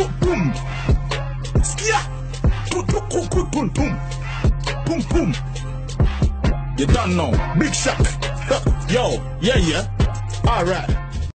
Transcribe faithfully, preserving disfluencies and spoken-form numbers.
boom, boom. Skia. Boom, boom, boom, boom, boom. Boom, boom. You done know. Big shock. Yo, yeah, yeah. All right.